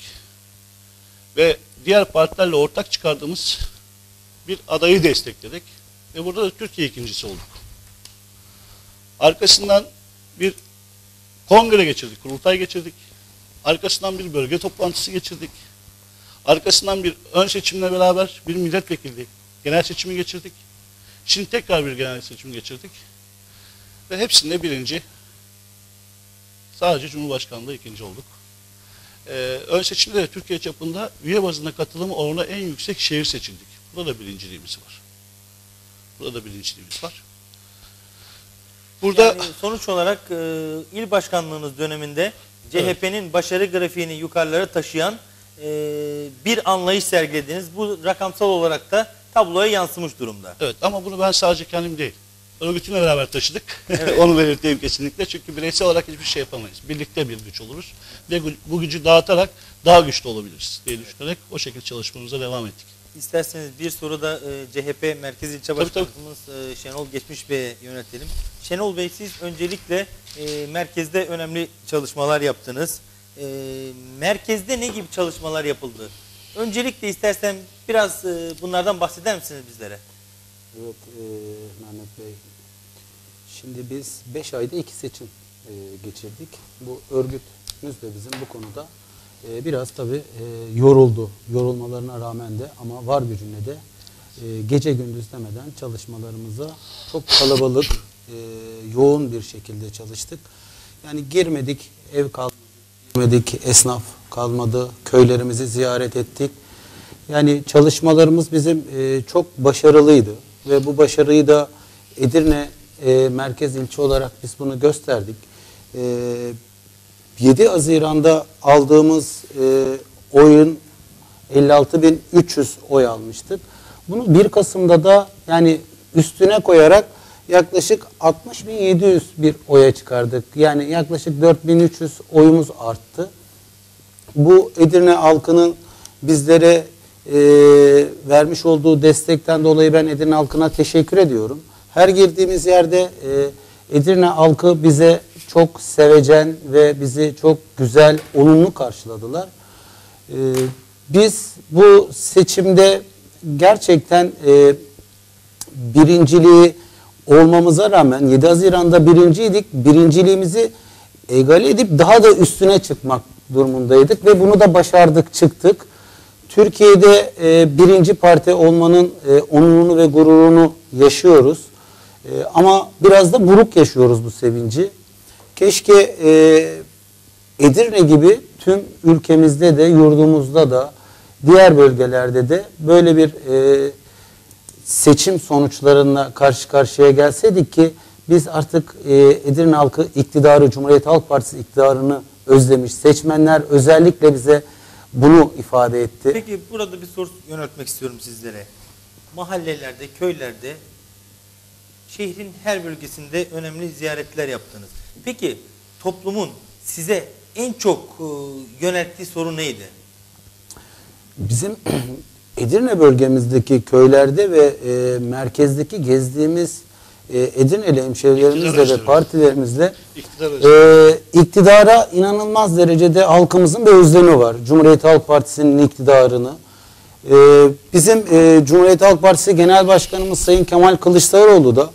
Ve diğer partilerle ortak çıkardığımız bir adayı destekledik. Ve burada da Türkiye ikincisi olduk. Arkasından bir kongre geçirdik, kurultay geçirdik. Arkasından bir bölge toplantısı geçirdik. Arkasından bir ön seçimle beraber bir milletvekilliği, genel seçimi geçirdik. Şimdi tekrar bir genel seçim geçirdik. Ve hepsinde birinci Sadece Cumhurbaşkanlığı ikinci olduk. Ön seçimde de Türkiye çapında üye bazında katılım oranı en yüksek şehir seçildik. Burada da birinciliğimiz var. Burada Yani sonuç olarak il başkanlığınız döneminde CHP'nin başarı grafiğini yukarılara taşıyan bir anlayış sergilediniz. Bu rakamsal olarak da tabloya yansımış durumda. evet, ama bunu ben sadece kendim değil, örgütümle beraber taşıdık. Onu belirteyim kesinlikle. Çünkü bireysel olarak hiçbir şey yapamayız. Birlikte bir güç oluruz. Ve bu gücü dağıtarak daha güçlü olabiliriz diye düşünerek o şekilde çalışmamıza devam ettik. İsterseniz bir soru da CHP Merkez İlçe Başkanımız Şenol Geçmiş Bey'e yöneltelim. Şenol Bey, siz öncelikle merkezde önemli çalışmalar yaptınız. Merkezde ne gibi çalışmalar yapıldı? Öncelikle istersen biraz bunlardan bahseder misiniz bizlere? Evet Mehmet Bey. Şimdi biz 5 ayda 2 seçim geçirdik. Bu örgütümüz de bizim bu konuda biraz tabii yoruldu. Yorulmalarına rağmen de ama var gücüne de gece gündüz demeden çalışmalarımıza çok kalabalık, yoğun bir şekilde çalıştık. Yani girmedik, ev kalmadı, girmedik, esnaf kalmadı, köylerimizi ziyaret ettik. Yani çalışmalarımız bizim çok başarılıydı ve bu başarıyı da Edirne merkez ilçe olarak biz bunu gösterdik. 7 Haziran'da aldığımız oyun 56.300 oy almıştık. Bunu 1 Kasım'da da yani üstüne koyarak yaklaşık 60.700 bir oya çıkardık. Yani yaklaşık 4.300 oyumuz arttı. Bu Edirne halkının bizlere vermiş olduğu destekten dolayı ben Edirne halkına teşekkür ediyorum. Her girdiğimiz yerde Edirne halkı bize çok sevecen ve bizi çok güzel, olumlu karşıladılar. Biz bu seçimde gerçekten birinciliği olmamıza rağmen 7 Haziran'da birinciydik. Birinciliğimizi egale edip daha da üstüne çıkmak durumundaydık ve bunu da başardık, çıktık. Türkiye'de birinci parti olmanın onurunu ve gururunu yaşıyoruz. Ama biraz da buruk yaşıyoruz bu sevinci. Keşke Edirne gibi tüm ülkemizde de, yurdumuzda da, diğer bölgelerde de böyle bir seçim sonuçlarına karşı karşıya gelseydik ki biz artık Edirne halkı iktidarı, Cumhuriyet Halk Partisi iktidarını özlemiş. Seçmenler özellikle bize bunu ifade etti. Peki burada bir soru yöneltmek istiyorum sizlere. Mahallelerde, köylerde, şehrin her bölgesinde önemli ziyaretler yaptınız. Peki toplumun size en çok yönelttiği soru neydi? Bizim Edirne bölgemizdeki köylerde ve merkezdeki gezdiğimiz Edirne'li hemşehrilerimizle ve partilerimizle iktidara inanılmaz derecede halkımızın bir özlemi var. Cumhuriyet Halk Partisi'nin iktidarını. Bizim Cumhuriyet Halk Partisi Genel Başkanımız Sayın Kemal Kılıçdaroğlu da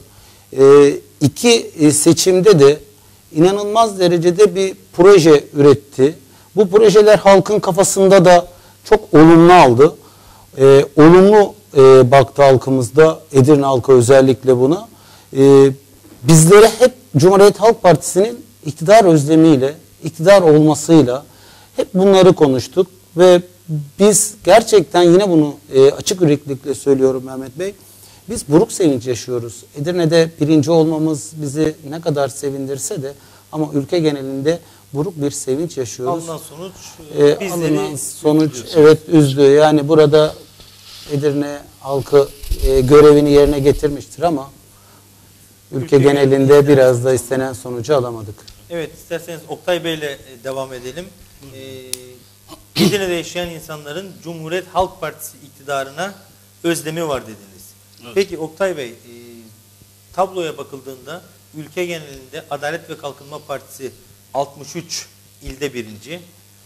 iki seçimde de inanılmaz derecede bir proje üretti. Bu projeler halkın kafasında da çok olumlu aldı. Olumlu baktı halkımızda, Edirne halkı özellikle buna. Bizlere hep Cumhuriyet Halk Partisi'nin iktidar özlemiyle, iktidar olmasıyla hep bunları konuştuk ve biz gerçekten yine bunu açık yüreklilikle söylüyorum Mehmet Bey. Biz buruk sevinç yaşıyoruz. Edirne'de birinci olmamız bizi ne kadar sevindirse de ama ülke genelinde buruk bir sevinç yaşıyoruz. Alınan sonuç Alınan sonuç evet üzdü. Yani burada Edirne halkı görevini yerine getirmiştir ama ülke genelinde biraz da istenen sonucu alamadık. Evet, isterseniz Oktay Bey ile devam edelim. Edirne'de yaşayan insanların Cumhuriyet Halk Partisi iktidarına özlemi var dediniz. Evet. Peki Oktay Bey, tabloya bakıldığında ülke genelinde Adalet ve Kalkınma Partisi 63 ilde birinci,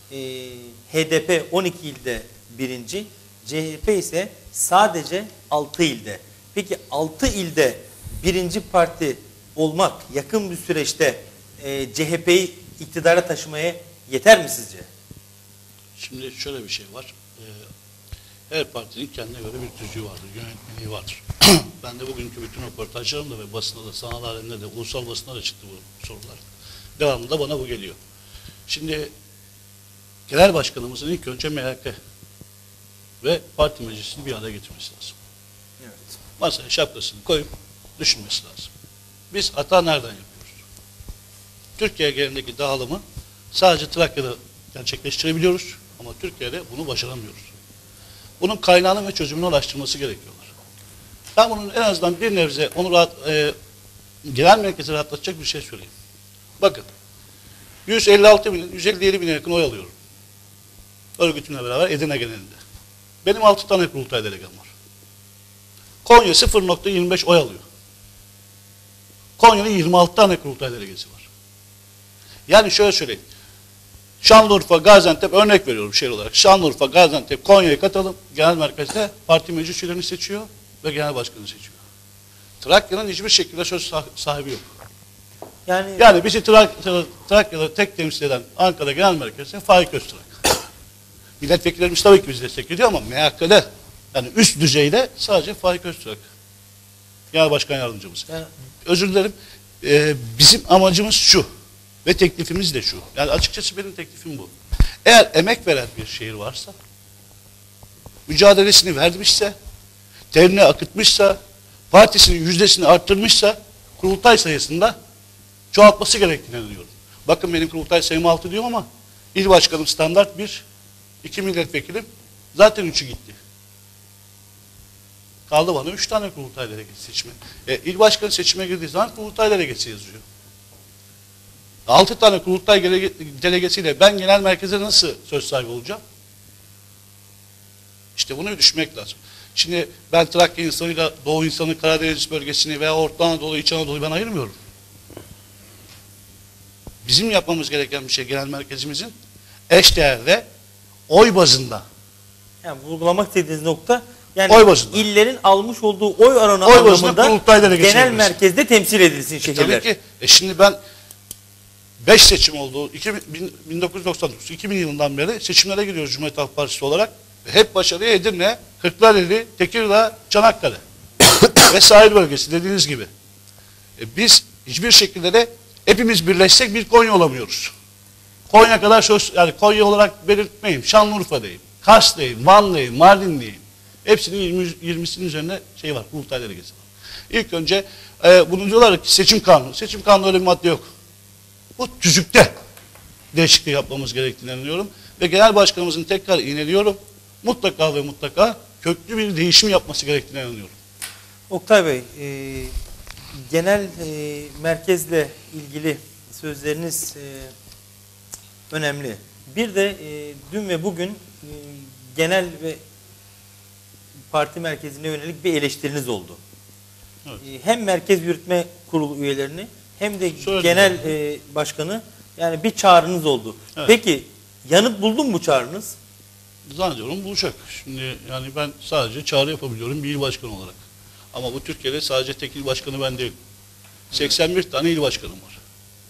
HDP 12 ilde birinci, CHP ise sadece 6 ilde. Peki 6 ilde birinci parti olmak yakın bir süreçte CHP'yi iktidara taşımaya yeter mi sizce? Şimdi şöyle bir şey var. Her partinin kendine göre bir tüzüğü vardır, yönetmeliği vardır. Ben de bugünkü bütün röportajlarımda ve basında da, sanal alemde de, ulusal basında da çıktı bu sorular. Devamında bana bu geliyor. Şimdi genel başkanımızın ilk önce MHK ve parti meclisini bir araya getirmesi lazım. Evet. Masaya şapkasını koyup düşünmesi lazım. Biz hata nereden yapıyoruz? Türkiye genelindeki dağılımı sadece Trakya'da gerçekleştirebiliyoruz ama Türkiye'de bunu başaramıyoruz. Bunun kaynağını ve çözümünü araştırması gerekiyorlar. Ben bunun en azından bir nebze onu genel merkeze rahatlatacak bir şey söyleyeyim. Bakın, 157 bine yakın oy alıyorum. Örgütümle beraber Edirne genelinde. Benim 6 tane kurultay delegam var. Konya 0.25 oy alıyor. Konya'nın 26 tane kurultay delegesi var. Yani şöyle söyleyeyim. Şanlıurfa, Gaziantep örnek veriyorum şehir olarak. Şanlıurfa, Gaziantep, Konya'ya katalım. Genel merkezde parti meclis üyelerini seçiyor ve genel başkanı seçiyor. Trakya'nın hiçbir şekilde söz sahibi yok. Yani bizi Trakya'da tek temsil eden Ankara Genel Merkez'de Faik Öztürk. Milletvekillerimiz tabii ki bizi destekliyor ama MHK'de yani üst düzeyde sadece Faik Öztürk. Genel Başkan Yardımcımız. Yani, özür dilerim. Bizim amacımız şu ve teklifimiz de şu. Yani açıkçası benim teklifim bu. Eğer emek veren bir şehir varsa, mücadelesini vermişse, terini akıtmışsa, partisinin yüzdesini arttırmışsa, kurultay sayısında çoğaltması gerektiğini inanıyorum. Bakın benim kurultay sayım 6 diyorum ama il başkanım standart 1, 2 milletvekilim zaten 3'ü gitti. Kaldı bana 3 tane kurultay delegesi seçimi. İl başkanı seçime girdiği zaman kurultay delegesi yazıyor. 6 tane kurultay delegesiyle ben genel merkeze nasıl söz sahibi olacağım? İşte bunu düşünmek lazım. Şimdi ben Trakya insanıyla Doğu insanı, Karadeniz bölgesini veya Orta Anadolu, İç Anadolu'yu ben ayırmıyorum. Bizim yapmamız gereken bir şey genel merkezimizin eşdeğerde oy bazında. Yani vurgulamak istediğiniz nokta yani illerin almış olduğu oy oranı anlamında genel merkezde temsil edilsin şehirler. Tabii ki. Şimdi ben 5 seçim oldu. 1999, 2000 yılından beri seçimlere giriyoruz Cumhuriyet Halk Partisi olarak. Hep başarıya Edirne, Kırklareli, Tekirdağ, Çanakkale ve sahil bölgesi dediğiniz gibi. Biz hiçbir şekilde de hepimiz birleşsek bir Konya olamıyoruz. Konya kadar söz, yani Konya olarak belirtmeyeyim. Şanlıurfa diyeyim, Kars diyeyim, Van diyeyim, Mardin diyeyim. Hepsinin 20'sinin üzerinde şey var, kurultay delegesi var. İlk önce bunu diyorlar ki seçim kanunu. Seçim kanunu öyle bir madde yok. Bu tüzükte değişikliği yapmamız gerektiğini inanıyorum. Ve genel başkanımızın tekrar inanıyorum. Mutlaka ve mutlaka köklü bir değişim yapması gerektiğine inanıyorum. Oktay Bey, genel merkezle ilgili sözleriniz önemli. Bir de dün ve bugün genel ve parti merkezine yönelik bir eleştiriniz oldu. Evet. Hem Merkez Yürütme Kurulu üyelerini hem de genel başkanı yani bir çağrınız oldu. Evet. Peki yanıt buldu mu bu çağrınız? Zannediyorum bulacak. Şimdi yani ben sadece çağrı yapabiliyorum bir il başkanı olarak. Ama bu Türkiye'de sadece tek il başkanı ben değilim. 81 tane il başkanım var.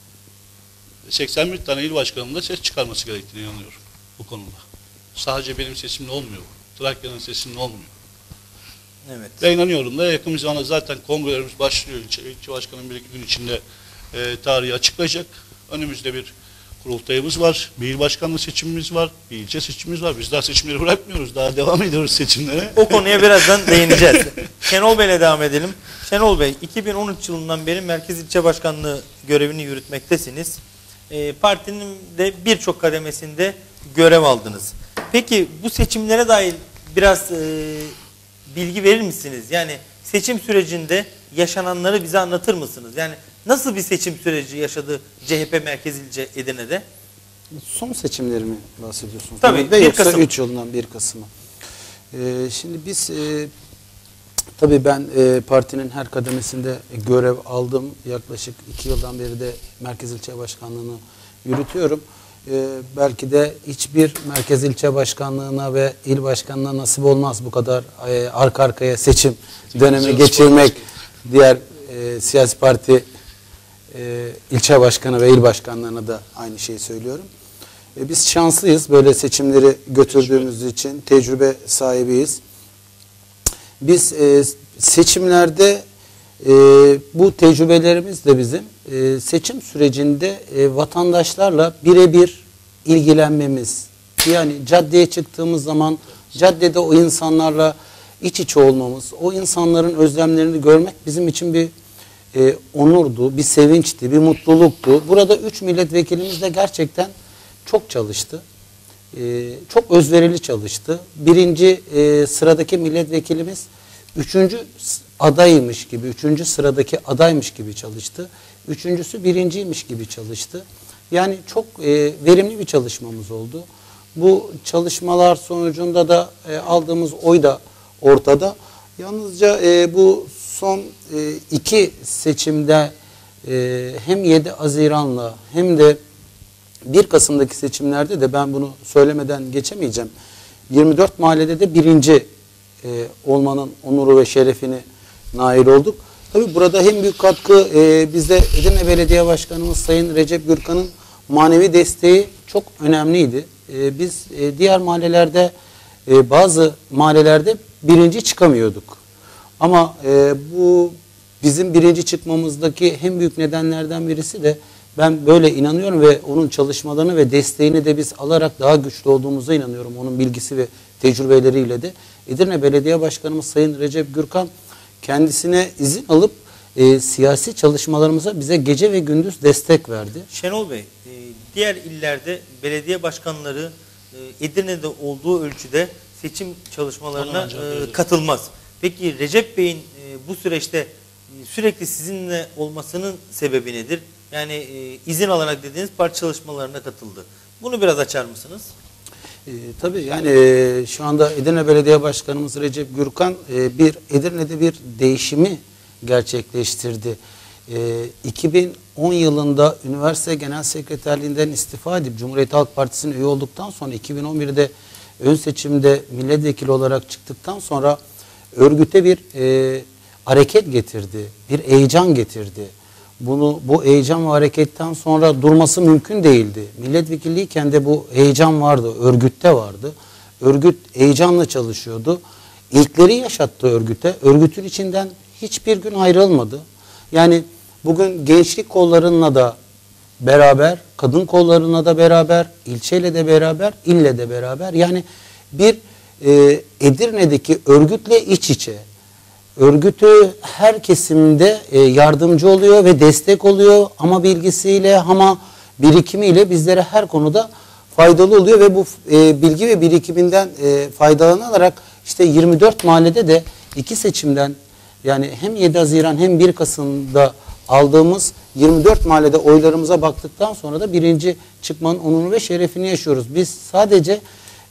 81 tane il başkanının da ses çıkarması gerektiğine inanıyorum bu konuda. Sadece benim sesimle olmuyor. Trakya'nın sesimle olmuyor. Evet. Ve inanıyorum da yakın bir zamanda zaten kongrelerimiz başlıyor. İlçe başkanım bir iki gün içinde tarihi açıklayacak. Önümüzde bir kurultayımız var, bir il başkanlığı seçimimiz var, bir ilçe seçimimiz var. Biz daha seçimleri bırakmıyoruz, daha devam ediyoruz seçimlere. O konuya birazdan değineceğiz. Şenol Bey'le devam edelim. Şenol Bey, 2013 yılından beri Merkez İlçe Başkanlığı görevini yürütmektesiniz. Partinin de birçok kademesinde görev aldınız. Peki bu seçimlere dair biraz bilgi verir misiniz? Yani seçim sürecinde yaşananları bize anlatır mısınız? Yani nasıl bir seçim süreci yaşadı CHP Merkez İlçe Edirne'de? Son seçimleri mi bahsediyorsunuz? Tabii. 1 Kasım. 3 yılından 1 Kasım'a. Şimdi biz tabii ben partinin her kademesinde görev aldım. Yaklaşık 2 yıldan beri de Merkez İlçe Başkanlığı'nı yürütüyorum. Belki de hiçbir Merkez İlçe Başkanlığı'na ve il başkanlığına nasip olmaz bu kadar arka arkaya seçim dönemi geçirmek. Diğer siyasi parti ilçe başkanı ve il başkanlarına da aynı şeyi söylüyorum. Biz şanslıyız böyle seçimleri götürdüğümüz için, tecrübe sahibiyiz. Biz seçimlerde bu tecrübelerimiz de bizim seçim sürecinde vatandaşlarla birebir ilgilenmemiz, yani caddeye çıktığımız zaman caddede o insanlarla iç içe olmamız, o insanların özlemlerini görmek bizim için bir onurdu, bir sevinçti, bir mutluluktu. Burada 3 milletvekilimiz de gerçekten çok çalıştı. Çok özverili çalıştı. Birinci sıradaki milletvekilimiz 3. adaymış gibi, 3. sıradaki adaymış gibi çalıştı. Üçüncüsü birinciymiş gibi çalıştı. Yani çok verimli bir çalışmamız oldu. Bu çalışmalar sonucunda da aldığımız oy da ortada. Yalnızca bu son 2 seçimde hem 7 Haziran'la hem de 1 Kasım'daki seçimlerde de ben bunu söylemeden geçemeyeceğim. 24 mahallede de birinci olmanın onuru ve şerefini nail olduk. Tabii burada hem büyük katkı bizde Edirne Belediye Başkanımız Sayın Recep Gürkan'ın manevi desteği çok önemliydi. Biz diğer mahallelerde bazı mahallelerde birinci çıkamıyorduk. Ama bu bizim birinci çıkmamızdaki en büyük nedenlerden birisi de ben böyle inanıyorum ve onun çalışmalarını ve desteğini de biz alarak daha güçlü olduğumuza inanıyorum. Onun bilgisi ve tecrübeleriyle de. Edirne Belediye Başkanımız Sayın Recep Gürkan kendisine izin alıp siyasi çalışmalarımıza bize gece ve gündüz destek verdi. Şenol Bey, diğer illerde belediye başkanları Edirne'de olduğu ölçüde seçim çalışmalarına katılmaz. Peki Recep Bey'in bu süreçte sürekli sizinle olmasının sebebi nedir? Yani izin alarak dediğiniz parti çalışmalarına katıldı. Bunu biraz açar mısınız? Tabii yani şu anda Edirne Belediye Başkanımız Recep Gürkan Edirne'de bir değişimi gerçekleştirdi. 2010 yılında üniversite genel sekreterliğinden istifa edip Cumhuriyet Halk Partisi'ne üye olduktan sonra 2011'de ön seçimde milletvekili olarak çıktıktan sonra örgüte bir hareket getirdi, bir heyecan getirdi. Bu heyecan ve hareketten sonra durması mümkün değildi. Milletvekilliyken de bu heyecan vardı, örgütte vardı. Örgüt heyecanla çalışıyordu. İlkleri yaşattı örgüte. Örgütün içinden hiçbir gün ayrılmadı. Yani bugün gençlik kollarına da beraber, kadın kollarına da beraber, ilçeyle de beraber, ille de beraber. Yani bir Edirne'deki örgütle iç içe. Örgütü her kesimde yardımcı oluyor ve destek oluyor ama bilgisiyle ama birikimiyle bizlere her konuda faydalı oluyor ve bu bilgi ve birikiminden faydalanarak işte 24 mahallede de 2 seçimden yani hem 7 Haziran hem 1 Kasım'da aldığımız 24 mahallede oylarımıza baktıktan sonra da birinci çıkmanın onurunu ve şerefini yaşıyoruz. Biz sadece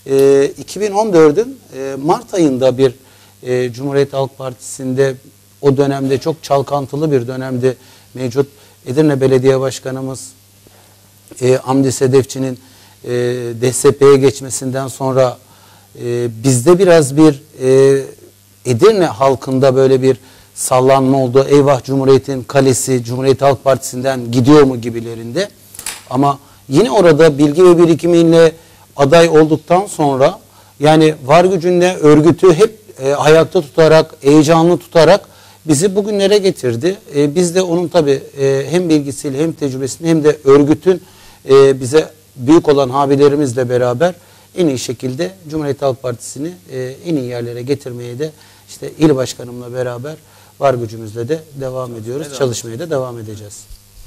2014'ün Mart ayında bir Cumhuriyet Halk Partisi'nde o dönemde çok çalkantılı bir dönemde mevcut Edirne Belediye Başkanımız Hamdi Sedefçi'nin DSP'ye geçmesinden sonra bizde biraz bir Edirne halkında böyle bir sallanma oldu. Eyvah Cumhuriyet'in kalesi Cumhuriyet Halk Partisi'nden gidiyor mu gibilerinde. Ama yine orada bilgi ve birikimiyle aday olduktan sonra yani var gücünle örgütü hep ayakta tutarak, heyecanlı tutarak bizi bugünlere getirdi. Biz de onun tabii hem bilgisiyle hem tecrübesiyle hem de örgütün bize büyük olan abilerimizle beraber en iyi şekilde Cumhuriyet Halk Partisi'ni en iyi yerlere getirmeye de işte il başkanımla beraber var gücümüzle de devam ediyoruz. Çalışmaya da devam edeceğiz.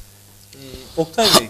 Oktay Bey,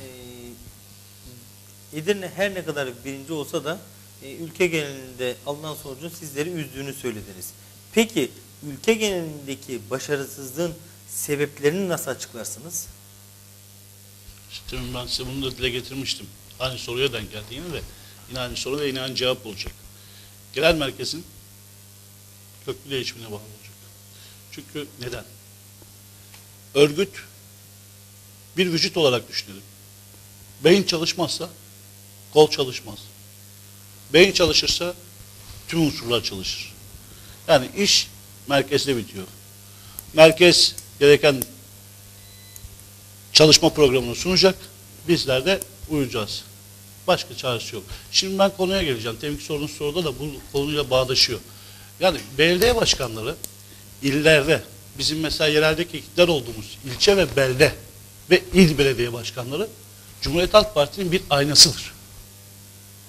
Edirne her ne kadar birinci olsa da ülke genelinde alınan sonucun sizleri üzdüğünü söylediniz. Peki ülke genelindeki başarısızlığın sebeplerini nasıl açıklarsınız? İşte ben size bunu da dile getirmiştim. Aynı soruya denk geldi yine de. Yine aynı soru ve yine aynı cevap olacak. Genel merkezin köklü değişimine bağlı olacak. Çünkü neden? Örgüt bir vücut olarak düşünelim. Beyin çalışmazsa kol çalışmaz. Beyin çalışırsa tüm unsurlar çalışır. Yani iş merkezde bitiyor. Merkez gereken çalışma programını sunacak. Bizler de uyacağız. Başka çaresi yok. Şimdi ben konuya geleceğim. Temin sorunuz soruda da bu konuyla bağdaşıyor. Yani belediye başkanları illerde bizim mesela yereldeki iktidar olduğumuz ilçe ve belde ve il belediye başkanları Cumhuriyet Halk Partisi'nin bir aynasıdır.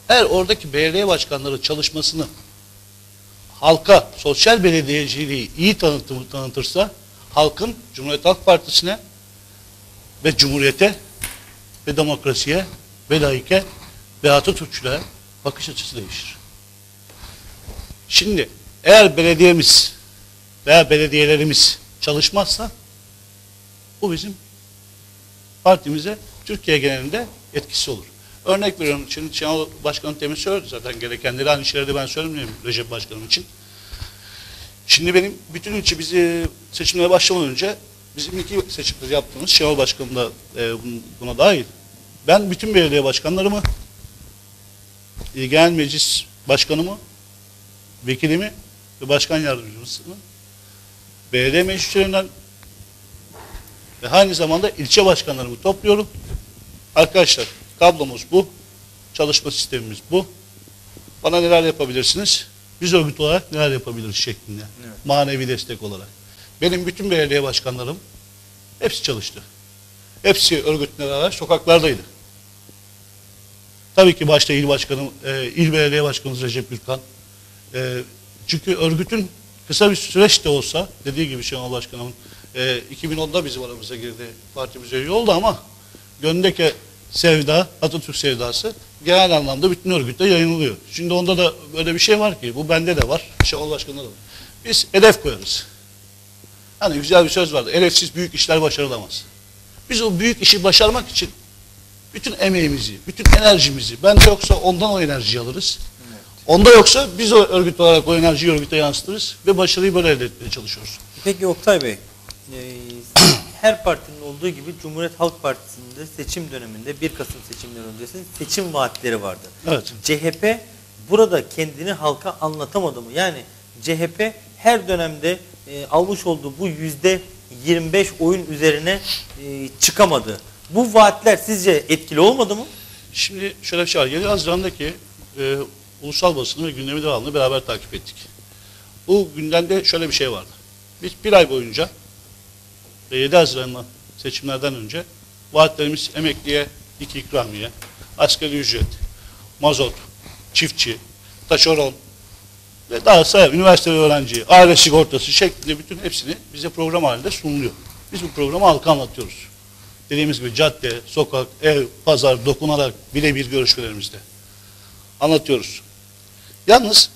Eğer oradaki belediye başkanları çalışmasını halka sosyal belediyeciliği iyi tanıtırsa halkın Cumhuriyet Halk Partisi'ne ve Cumhuriyete ve demokrasiye ve laike ve Atatürkçülüğe bakış açısı değişir. Şimdi eğer belediyemiz veya belediyelerimiz çalışmazsa bu bizim partimize Türkiye genelinde etkisi olur. Örnek veriyorum, şimdi Şenol Başkanım temin söyledi zaten gerekenleri, aynı şeyleri de ben söylemiyorum Recep Başkanım için. Şimdi benim bütün ilçe bizi seçimlere başlamadan önce bizim iki seçimleri yaptığımız Şenol Başkanım da buna dahil. Ben bütün belediye başkanlarımı, genel meclis başkanımı, vekilimi ve başkan yardımcısını belediye meclislerinden ve aynı zamanda ilçe başkanlarımı topluyorum. Arkadaşlar tablomuz bu, çalışma sistemimiz bu. Bana neler yapabilirsiniz? Biz örgüt olarak neler yapabiliriz şeklinde. Evet. Manevi destek olarak. Benim bütün belediye başkanlarım hepsi çalıştı. Hepsi örgütle beraber sokaklardaydı. Tabii ki başta il başkanım, il belediye başkanımız Recep Gürkan. Çünkü örgütün kısa bir süreç de olsa, dediği gibi Şenol Başkanımın 2010'da bizim aramıza girdi, partimize üye oldu ama gönlündeki sevda, Atatürk sevdası genel anlamda bütün örgütte yayınlıyor. Şimdi onda da böyle bir şey var ki, bu bende de var, Şenol Başkan'da da var. Biz hedef koyarız. Hani güzel bir söz vardı, hedefsiz büyük işler başarılamaz. Biz o büyük işi başarmak için bütün emeğimizi, bütün enerjimizi, bende yoksa ondan o enerjiyi alırız. Evet. Onda yoksa biz o örgüt olarak o enerjiyi örgüte yansıtırız ve başarıyı böyle elde etmeye çalışıyoruz. Peki Oktay Bey, her partinin olduğu gibi Cumhuriyet Halk Partisi'nde seçim döneminde 1 Kasım seçimleri öncesi seçim vaatleri vardı. Evet. CHP burada kendini halka anlatamadı mı? Yani CHP her dönemde almış olduğu bu %25 oyun üzerine çıkamadı. Bu vaatler sizce etkili olmadı mı? Şimdi şöyle bir şey var. 7 Haziran'daki ulusal basını ve gündemi devamlı beraber takip ettik. Bu gündemde şöyle bir şey vardı. Biz bir ay boyunca 7 Haziran seçimlerden önce vaatlerimiz emekliye 2 ikramiye, asgari ücret, mazot, çiftçi, taşeron ve daha sayalım üniversite öğrenci, aile sigortası şeklinde bütün hepsini bize program halinde sunuluyor. Biz bu programı halka anlatıyoruz. Dediğimiz gibi cadde, sokak, ev, pazar dokunarak birebir görüşmelerimizde anlatıyoruz. Yalnız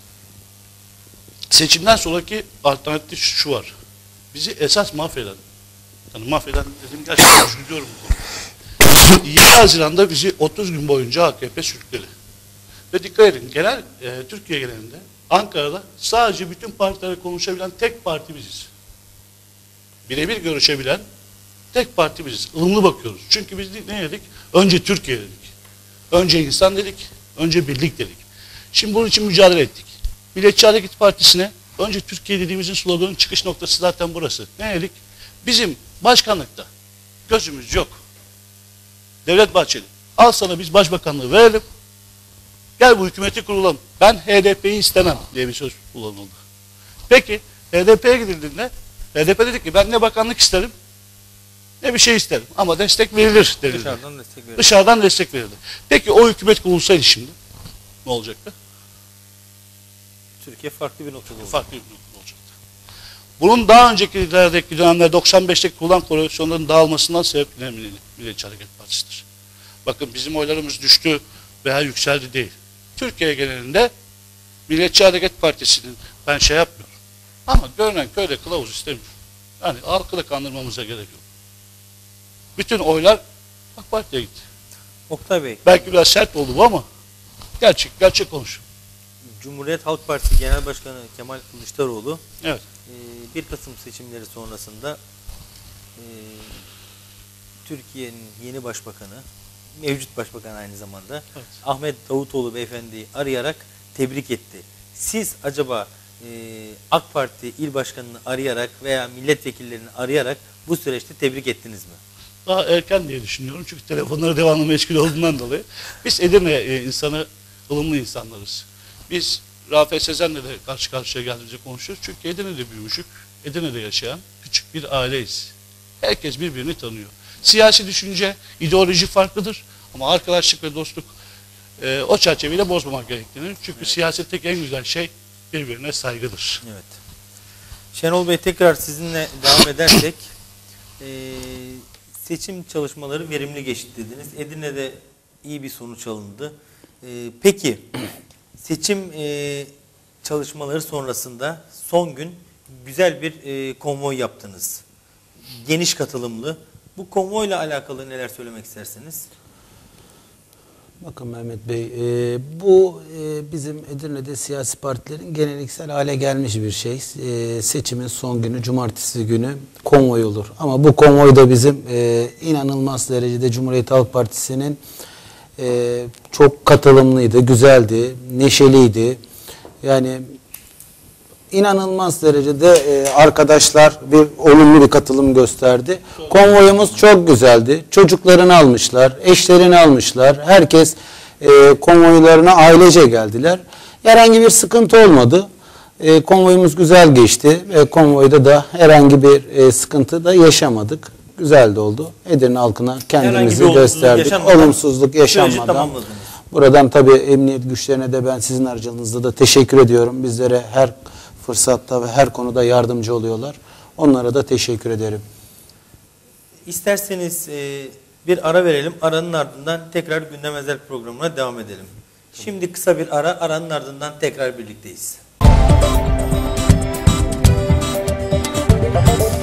seçimden sonraki alternatif şu var. Bizi esas mahveden, yani mahveden dedim gerçekten üzülüyorum bu konuda. 7 Haziran'da bizi 30 gün boyunca AKP sürükledi. Ve dikkat edin, Türkiye genelinde Ankara'da sadece bütün partilere konuşabilen tek parti biziz. Birebir görüşebilen tek parti biziz. Ilımlı bakıyoruz. Çünkü biz ne dedik? Önce Türkiye dedik. Önce insan dedik. Önce birlik dedik. Şimdi bunun için mücadele ettik. Milliyetçi Hareket Partisi'ne önce Türkiye dediğimizin sloganın çıkış noktası zaten burası. Ne dedik? Bizim başkanlıkta gözümüz yok. Devlet Bahçeli, al sana biz başbakanlığı verelim. Gel bu hükümeti kurulalım. Ben HDP'yi istemem diye bir söz kullanıldı. Peki HDP'ye gidildiğinde HDP dedik ki ben ne bakanlık isterim ne bir şey isterim ama destek verilir denildi. Dışarıdan destek verilir. Dışarıdan destek verildi. Peki o hükümet kurulsaydı şimdi ne olacaktı? Türkiye farklı bir noktada olacak. Farklı bir noktada olacaktı. Bunun daha önceki dönemlerde 95'te kurulan koalisyonların dağılmasından sebep Milliyetçi Hareket Partisi'dir. Bakın bizim oylarımız düştü veya yükseldi değil. Türkiye genelinde Milliyetçi Hareket Partisi'nin ben şey yapmıyorum. Ama görünen köyde kılavuz istemiyor. Yani halkı da kandırmamıza gerek yok. Bütün oylar AK Parti'ye gitti. Oktay Bey. Belki biraz sert oldu bu ama gerçek konuşuyor. Cumhuriyet Halk Partisi Genel Başkanı Kemal Kılıçdaroğlu Evet. 1 Kasım seçimleri sonrasında Türkiye'nin yeni başbakanı, mevcut başbakan aynı zamanda Evet. Ahmet Davutoğlu beyefendiyi arayarak tebrik etti. Siz acaba AK Parti il başkanını arayarak veya milletvekillerini arayarak bu süreçte tebrik ettiniz mi? Daha erken diye düşünüyorum çünkü telefonları devamlı meşgul olduğundan dolayı. Biz Edirne insanı, ılımlı insanlarız. Biz Rafet Sezen'le de karşı karşıya geldiğimizde konuşuyoruz. Çünkü Edirne'de büyümüşük, Edirne'de yaşayan küçük bir aileyiz. Herkes birbirini tanıyor. Siyasi düşünce, ideoloji farklıdır ama arkadaşlık ve dostluk O çerçeveyle bozmamak gerektiğini. Çünkü siyasetteki en güzel şey birbirine saygıdır. Evet. Şenol Bey, tekrar sizinle devam edersek seçim çalışmaları verimli geçti dediniz. Edirne'de iyi bir sonuç alındı. Peki seçim çalışmaları sonrasında son gün güzel bir konvoy yaptınız. Geniş katılımlı. Bu konvoyla alakalı neler söylemek istersiniz? Bakın Mehmet Bey, bu bizim Edirne'de siyasi partilerin geleneksel hale gelmiş bir şey. Seçimin son günü, cumartesi günü konvoy olur. Ama bu konvoy da bizim inanılmaz derecede Cumhuriyet Halk Partisi'nin çok katılımlıydı, güzeldi, neşeliydi. Yani inanılmaz derecede arkadaşlar olumlu bir katılım gösterdi. Konvoyumuz çok güzeldi. Çocuklarını almışlar, eşlerini almışlar. Herkes konvoylarına ailece geldiler. Herhangi bir sıkıntı olmadı. Konvoyumuz güzel geçti. Konvoyda da herhangi bir sıkıntı da yaşamadık. Güzel de oldu. Edirne halkına kendimizi gösterdik. Olumsuzluk yaşanmadan. Buradan tabii emniyet güçlerine de ben sizin aracılığınızda da teşekkür ediyorum. Bizlere her fırsatta ve her konuda yardımcı oluyorlar. Onlara da teşekkür ederim. İsterseniz bir ara verelim. Aranın ardından tekrar Gündem Özel programına devam edelim. Şimdi kısa bir ara. Aranın ardından tekrar birlikteyiz.